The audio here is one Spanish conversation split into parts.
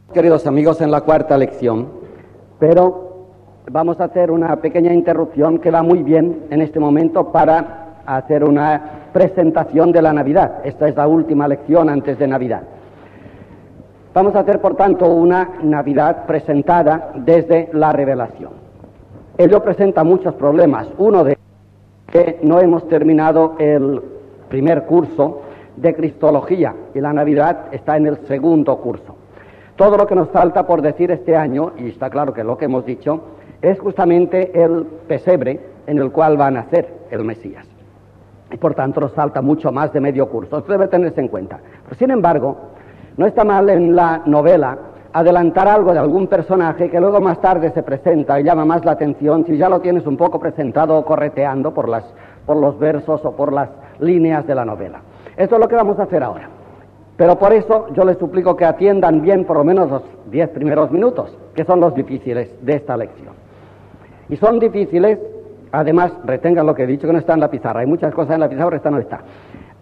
Queridos amigos, en la cuarta lección, pero vamos a hacer una pequeña interrupción que va muy bien en este momento para hacer una presentación de la Navidad. Esta es la última lección antes de Navidad. Vamos a hacer, por tanto, una Navidad presentada desde la revelación. Ello presenta muchos problemas. Uno de ellos es que no hemos terminado el primer curso de Cristología y la Navidad está en el segundo curso. Todo lo que nos falta por decir este año, y está claro que lo que hemos dicho, es justamente el pesebre en el cual va a nacer el Mesías. Y por tanto nos falta mucho más de medio curso. Esto debe tenerse en cuenta. Pero sin embargo, no está mal en la novela adelantar algo de algún personaje que luego más tarde se presenta y llama más la atención si ya lo tienes un poco presentado o correteando por los versos o por las líneas de la novela. Esto es lo que vamos a hacer ahora. Pero por eso yo les suplico que atiendan bien por lo menos los 10 primeros minutos, que son los difíciles de esta lección. Y son difíciles, además, retengan lo que he dicho, que no está en la pizarra. Hay muchas cosas en la pizarra, esta no está.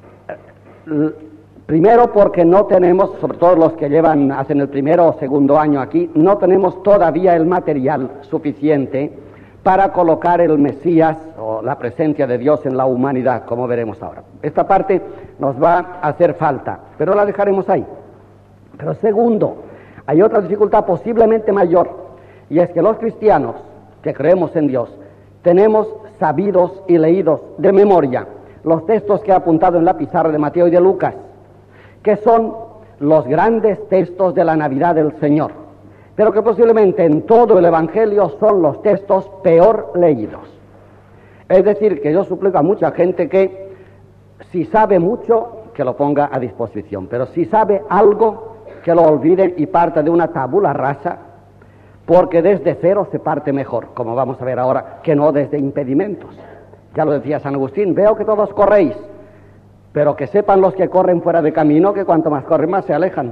Primero porque no tenemos, sobre todo los que hacen el primero o segundo año aquí, no tenemos todavía el material suficiente para colocar el Mesías o la presencia de Dios en la humanidad, como veremos ahora. Esta parte nos va a hacer falta, pero la dejaremos ahí. Pero segundo, hay otra dificultad posiblemente mayor, y es que los cristianos que creemos en Dios tenemos sabidos y leídos de memoria los textos que he apuntado en la pizarra de Mateo y de Lucas, que son los grandes textos de la Navidad del Señor, pero que posiblemente en todo el Evangelio son los textos peor leídos. Es decir, que yo suplico a mucha gente que si sabe mucho, que lo ponga a disposición, pero si sabe algo, que lo olvide y parta de una tabula rasa, porque desde cero se parte mejor, como vamos a ver ahora, que no desde impedimentos. Ya lo decía San Agustín, veo que todos corréis, pero que sepan los que corren fuera de camino que cuanto más corren más se alejan.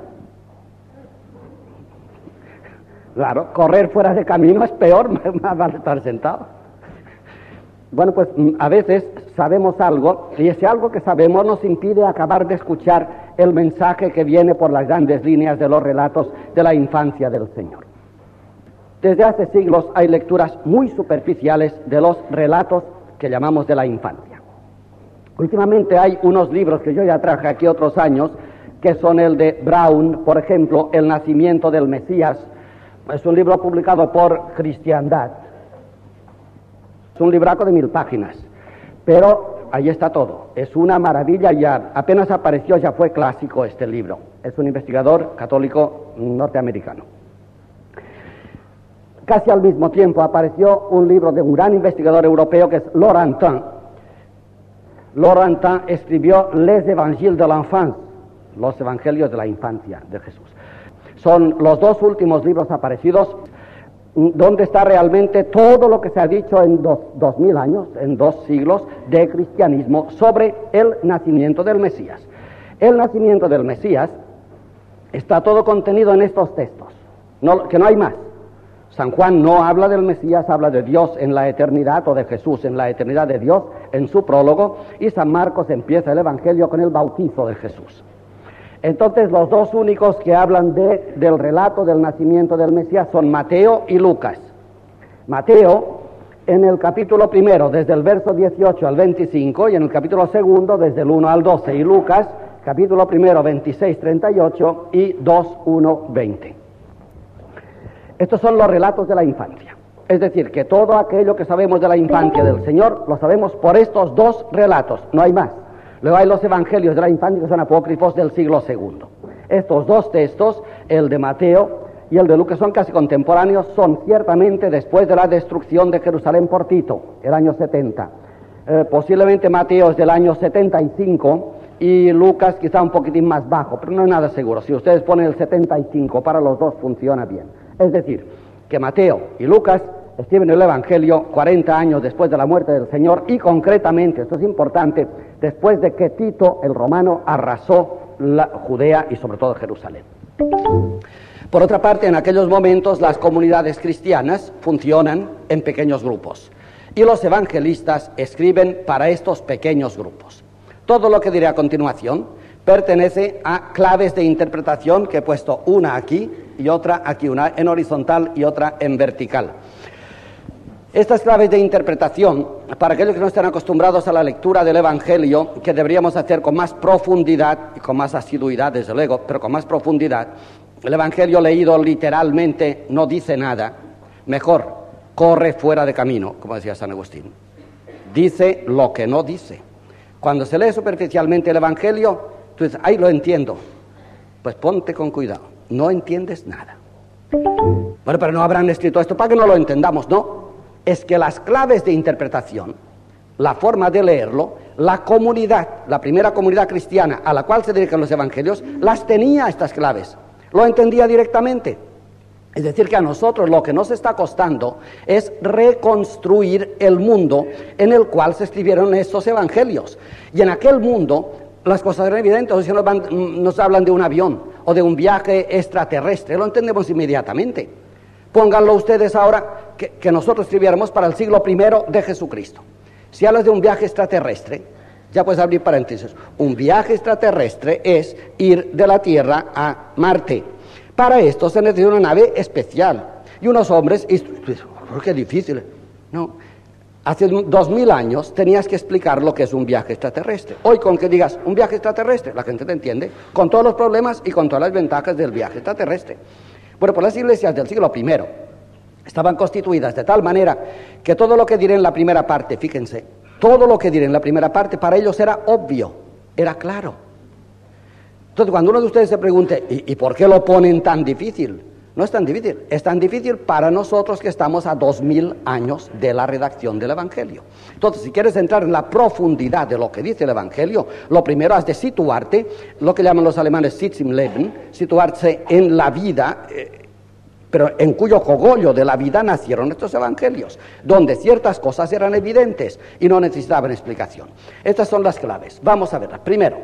Claro, correr fuera de camino es peor, más vale estar sentado. Bueno, pues a veces sabemos algo, y ese algo que sabemos nos impide acabar de escuchar el mensaje que viene por las grandes líneas de los relatos de la infancia del Señor. Desde hace siglos hay lecturas muy superficiales de los relatos que llamamos de la infancia. Últimamente hay unos libros que yo ya traje aquí otros años, que son el de Brown, por ejemplo, El nacimiento del Mesías. Es un libro publicado por Cristiandad. Es un libraco de 1000 páginas, pero ahí está todo. Es una maravilla, ya apenas apareció, ya fue clásico este libro. Es un investigador católico norteamericano. Casi al mismo tiempo apareció un libro de un gran investigador europeo que es Laurentin. Laurentin escribió Les Évangiles de l'Enfance, los Evangelios de la Infancia de Jesús. Son los dos últimos libros aparecidos donde está realmente todo lo que se ha dicho en 2000 años, en 2 siglos de cristianismo sobre el nacimiento del Mesías. El nacimiento del Mesías está todo contenido en estos textos, que no hay más. San Juan no habla del Mesías, habla de Dios en la eternidad, o de Jesús en la eternidad de Dios, en su prólogo, y San Marcos empieza el Evangelio con el bautizo de Jesús. Entonces los dos únicos que hablan del relato del nacimiento del Mesías son Mateo y Lucas. Mateo, en el capítulo primero, desde el verso 18 al 25, y en el capítulo segundo, desde el 1 al 12, y Lucas, capítulo primero, 26, 38, y 2, 1, 20. Estos son los relatos de la infancia. Es decir, que todo aquello que sabemos de la infancia del Señor, lo sabemos por estos dos relatos, no hay más. Luego hay los evangelios de la infancia que son apócrifos del siglo II. Estos dos textos, el de Mateo y el de Lucas, son casi contemporáneos, son ciertamente después de la destrucción de Jerusalén por Tito, el año 70. Posiblemente Mateo es del año 75 y Lucas quizá un poquitín más bajo, pero no es nada seguro. Si ustedes ponen el 75, para los dos funciona bien. Es decir, que Mateo y Lucas escriben el Evangelio 40 años después de la muerte del Señor y concretamente, esto es importante, después de que Tito, el romano, arrasó la Judea y sobre todo Jerusalén. Por otra parte, en aquellos momentos las comunidades cristianas funcionan en pequeños grupos y los evangelistas escriben para estos pequeños grupos. Todo lo que diré a continuación pertenece a claves de interpretación que he puesto una aquí y otra aquí, una en horizontal y otra en vertical. Estas claves de interpretación, para aquellos que no estén acostumbrados a la lectura del Evangelio, que deberíamos hacer con más profundidad y con más asiduidad, desde luego, pero con más profundidad, el Evangelio leído literalmente no dice nada. Mejor, corre fuera de camino, como decía San Agustín. Dice lo que no dice. Cuando se lee superficialmente el Evangelio, tú dices, ¡ay, lo entiendo! Pues ponte con cuidado, no entiendes nada. Bueno, pero no habrán escrito esto para que no lo entendamos, no. Es que las claves de interpretación, la forma de leerlo, la comunidad, la primera comunidad cristiana a la cual se dirigen los evangelios, las tenía estas claves, lo entendía directamente. Es decir, que a nosotros lo que nos está costando es reconstruir el mundo en el cual se escribieron estos evangelios. Y en aquel mundo las cosas eran evidentes. O si nos hablan de un avión o de un viaje extraterrestre, lo entendemos inmediatamente. Pónganlo ustedes ahora que nosotros escribiéramos para el siglo I de Jesucristo. Si hablas de un viaje extraterrestre, ya puedes abrir paréntesis. Un viaje extraterrestre es ir de la Tierra a Marte. Para esto se necesita una nave especial y unos hombres. ¡Qué difícil! No. Hace 2000 años tenías que explicar lo que es un viaje extraterrestre. Hoy con que digas un viaje extraterrestre, la gente te entiende, con todos los problemas y con todas las ventajas del viaje extraterrestre. Bueno, pues las iglesias del siglo I estaban constituidas de tal manera que todo lo que diré en la primera parte, fíjense, todo lo que diré en la primera parte para ellos era obvio, era claro. Entonces, cuando uno de ustedes se pregunte, ¿y por qué lo ponen tan difícil? No es tan difícil, es tan difícil para nosotros que estamos a 2000 años de la redacción del Evangelio. Entonces, si quieres entrar en la profundidad de lo que dice el Evangelio, lo primero has de situarte, lo que llaman los alemanes Sitz im Leben, situarse en la vida, pero en cuyo cogollo de la vida nacieron estos evangelios, donde ciertas cosas eran evidentes y no necesitaban explicación. Estas son las claves. Vamos a verlas. Primero,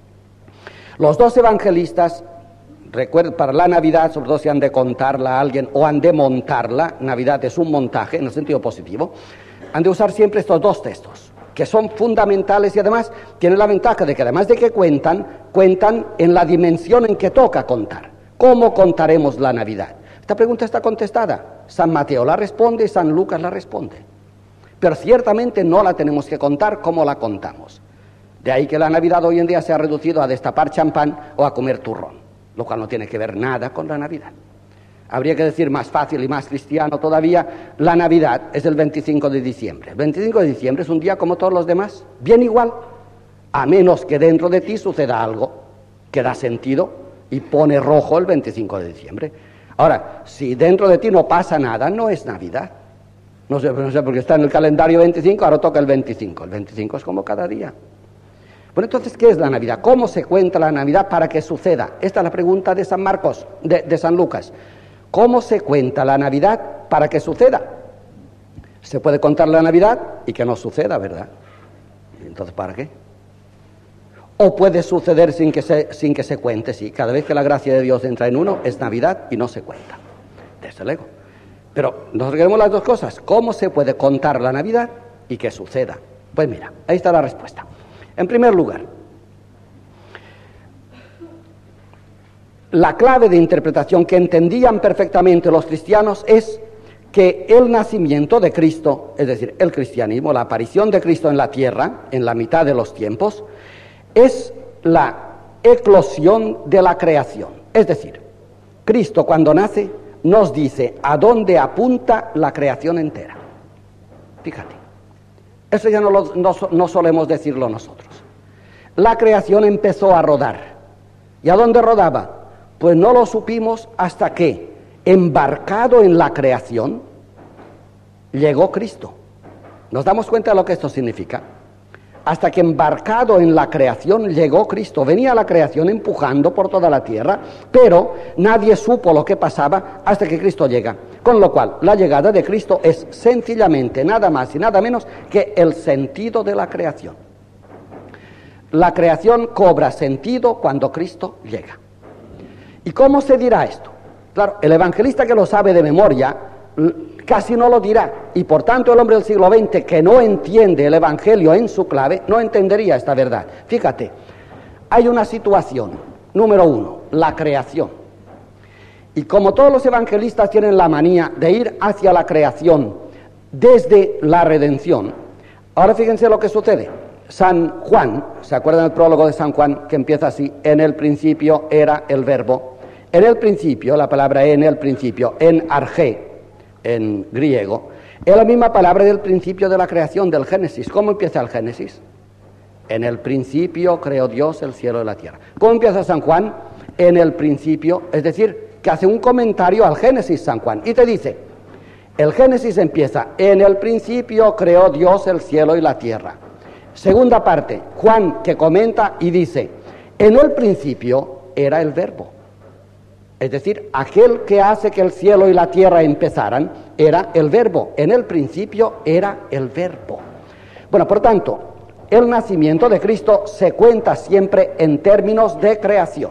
los dos evangelistas, recuerden, para la Navidad, sobre todo si han de contarla a alguien o han de montarla, Navidad es un montaje en el sentido positivo, han de usar siempre estos dos textos, que son fundamentales y además tienen la ventaja de que además de que cuentan en la dimensión en que toca contar. ¿Cómo contaremos la Navidad? Esta pregunta está contestada. San Mateo la responde y San Lucas la responde. Pero ciertamente no la tenemos que contar como la contamos. De ahí que la Navidad hoy en día se ha reducido a destapar champán o a comer turrón, lo cual no tiene que ver nada con la Navidad. Habría que decir más fácil y más cristiano todavía, la Navidad es el 25 de diciembre. El 25 de diciembre es un día como todos los demás, bien igual, a menos que dentro de ti suceda algo que da sentido y pone rojo el 25 de diciembre. Ahora, si dentro de ti no pasa nada, no es Navidad. No sé porque está en el calendario 25, ahora toca el 25. El 25 es como cada día. Bueno, entonces, ¿qué es la Navidad? ¿Cómo se cuenta la Navidad para que suceda? Esta es la pregunta de San Marcos, de San Lucas. ¿Cómo se cuenta la Navidad para que suceda? Se puede contar la Navidad y que no suceda, ¿verdad? Entonces, ¿para qué? O puede suceder sin que se cuente, sí. Cada vez que la gracia de Dios entra en uno, es Navidad y no se cuenta. Desde luego. Pero nosotros queremos las dos cosas. ¿Cómo se puede contar la Navidad y que suceda? Pues mira, ahí está la respuesta. En primer lugar, la clave de interpretación que entendían perfectamente los cristianos es que el nacimiento de Cristo, es decir, el cristianismo, la aparición de Cristo en la tierra, en la mitad de los tiempos, es la eclosión de la creación. Es decir, Cristo cuando nace nos dice a dónde apunta la creación entera. Fíjate, eso ya no solemos decirlo nosotros. La creación empezó a rodar. ¿Y a dónde rodaba? Pues no lo supimos hasta que, embarcado en la creación, llegó Cristo. ¿Nos damos cuenta de lo que esto significa? Hasta que embarcado en la creación llegó Cristo. Venía la creación empujando por toda la tierra, pero nadie supo lo que pasaba hasta que Cristo llega. Con lo cual, la llegada de Cristo es sencillamente nada más y nada menos que el sentido de la creación. La creación cobra sentido cuando Cristo llega. ¿Y cómo se dirá esto? Claro, el evangelista que lo sabe de memoria casi no lo dirá, y por tanto el hombre del siglo XX que no entiende el evangelio en su clave no entendería esta verdad. Fíjate, hay una situación, número uno, la creación. Y como todos los evangelistas tienen la manía de ir hacia la creación desde la redención, ahora fíjense lo que sucede. San Juan, ¿se acuerdan del prólogo de San Juan que empieza así? En el principio era el verbo. En el principio, la palabra en el principio, en arché, en griego, es la misma palabra del principio de la creación, del Génesis. ¿Cómo empieza el Génesis? En el principio creó Dios el cielo y la tierra. ¿Cómo empieza San Juan? En el principio, es decir, que hace un comentario al Génesis San Juan y te dice, el Génesis empieza, en el principio creó Dios el cielo y la tierra. Segunda parte, Juan que comenta y dice, en el principio era el verbo. Es decir, aquel que hace que el cielo y la tierra empezaran era el verbo. En el principio era el verbo. Bueno, por tanto, el nacimiento de Cristo se cuenta siempre en términos de creación.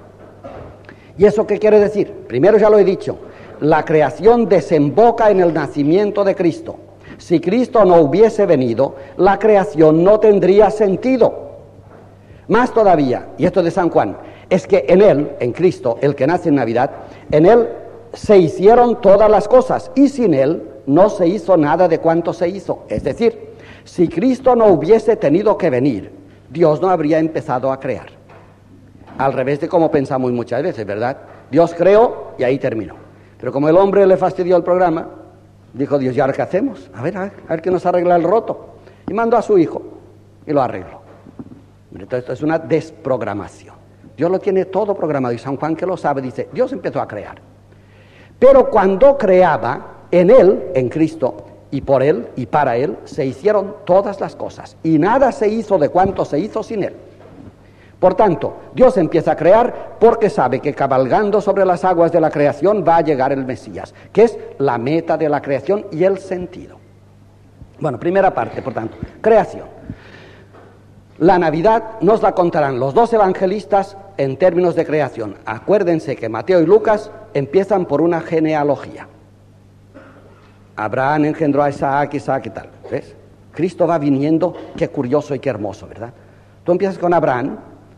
¿Y eso qué quiere decir? Primero ya lo he dicho, la creación desemboca en el nacimiento de Cristo. Si Cristo no hubiese venido, la creación no tendría sentido. Más todavía, y esto de San Juan, es que en Él, en Cristo, el que nace en Navidad, en Él se hicieron todas las cosas y sin Él no se hizo nada de cuanto se hizo. Es decir, si Cristo no hubiese tenido que venir, Dios no habría empezado a crear. Al revés de como pensamos muchas veces, ¿verdad? Dios creó y ahí terminó. Pero como el hombre le fastidió el programa, dijo Dios, ¿y ahora qué hacemos? A ver que nos arregla el roto. Y mandó a su hijo y lo arregló. Entonces esto es una desprogramación. Dios lo tiene todo programado y San Juan que lo sabe dice, Dios empezó a crear. Pero cuando creaba, en Él, en Cristo, y por Él y para Él, se hicieron todas las cosas. Y nada se hizo de cuanto se hizo sin Él. Por tanto, Dios empieza a crear porque sabe que cabalgando sobre las aguas de la creación va a llegar el Mesías, que es la meta de la creación y el sentido. Bueno, primera parte, por tanto, creación. La Navidad nos la contarán los dos evangelistas en términos de creación. Acuérdense que Mateo y Lucas empiezan por una genealogía. Abraham engendró a Isaac, Isaac y tal. ¿Ves? Cristo va viniendo, qué curioso y qué hermoso, ¿verdad? Tú empiezas con Abraham,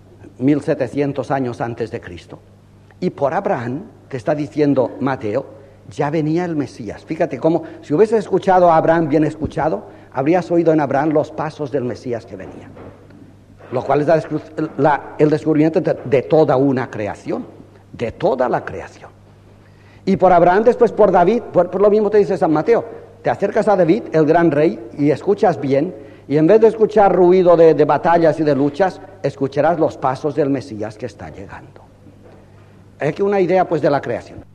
1700 años antes de Cristo. Y por Abraham, te está diciendo Mateo, ya venía el Mesías. Fíjate cómo, si hubieses escuchado a Abraham bien escuchado, habrías oído en Abraham los pasos del Mesías que venía. Lo cual es el descubrimiento de toda una creación, de toda la creación. Y por Abraham, después por David, por lo mismo te dice San Mateo, te acercas a David, el gran rey, y escuchas bien, y en vez de escuchar ruido de batallas y de luchas, escucharás los pasos del Mesías que está llegando. Hay aquí una idea pues de la creación.